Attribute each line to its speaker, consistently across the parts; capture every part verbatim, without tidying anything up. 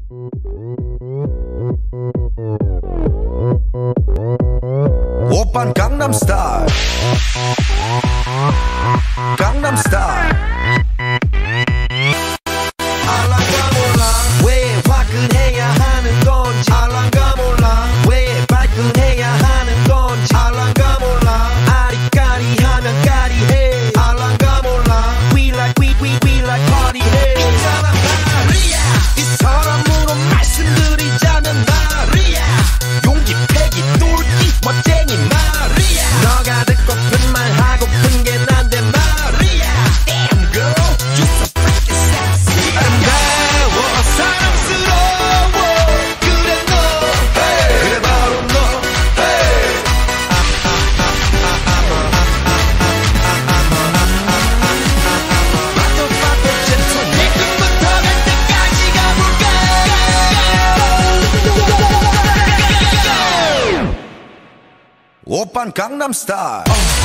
Speaker 1: 오빤 강남 스타일 강남 스타일 알랑가 몰라 왜 화끈해야 하는 건지 알랑가 몰라 왜 발끈해야 하는 건지 알랑가 몰라 아리까리 하면 까리해 알랑가 몰라 We like we we we like party해 있잖아 마리아 이처럼으로 말씀드리자면 마리아 용기 패기 똘끼 멋쟁이 마리아 너가 듣고픈 말 하고픈 게 난데 마리아 Damn girl you so freaking sexy 아름다워 사랑스러워 그래 너 hey. 그래 바로 너 hey. 봐도 봐도 젠틀맨 지금부터 갈 때까지 가볼까 오빤 강남 스타일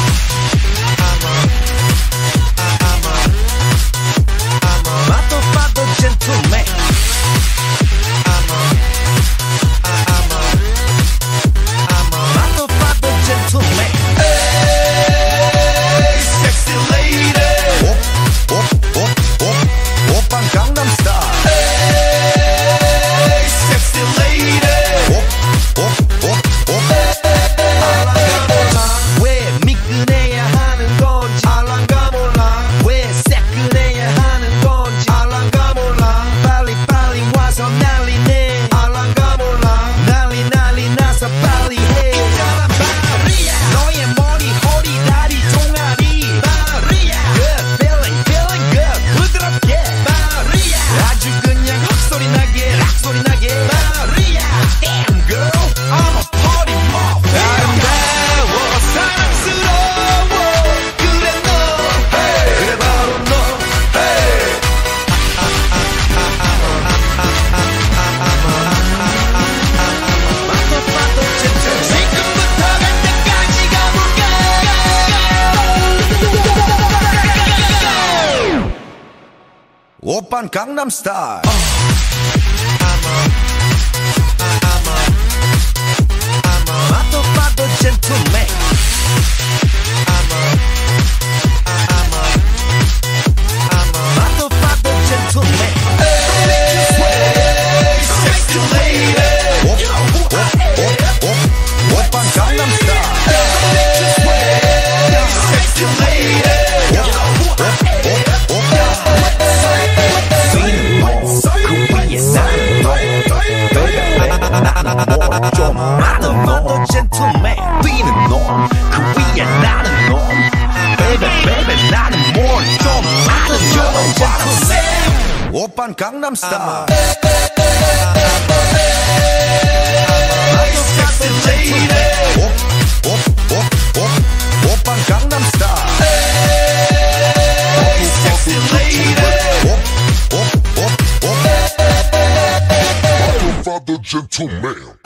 Speaker 1: 봐도 봐도 젠틀맨 봐도 봐도 젠틀맨 에이 섹시 레이디 오오오오 오빤 강남 스타일 에이 섹시 레이디 오오오오 알랑가 몰라 왜 미끈해야 하는 건지 알랑가 몰라 왜 새끈해야 하는 건지 알랑가 몰라 빨리 빨리 와서 난리네 알랑가 몰라 난리 난리 나서 빨리 해 있잖아 마리아 너의 머리 허리 다리 종아리 마리아 Good feeling feeling good 부드럽게 마리아 아주 그냥 헛소리 나게 락소리 나게 마리아 Damn girl I'm a party mob 아름다워 사랑스러워 그래 너 hey. 그래 바로 너 hey. 봐도 봐도 젠틀 지금부터 갈 때까지 가볼까 오빤 강남 스타일 봐도 봐도 젠틀맨 봐도 봐도 젠틀맨 에이 섹시 레이디 오빤 강남 스타일 에이 섹시 레이디 나는 너도 젠틀맨 뛰는 놈그 위에 나는 놈 Baby baby 나는 뭘좀 아는 놈 젠틀맨 오빤 강남 스타일 섹시 레이디 오빤 강남 스타일 섹시 레이디
Speaker 2: Father, gentleman.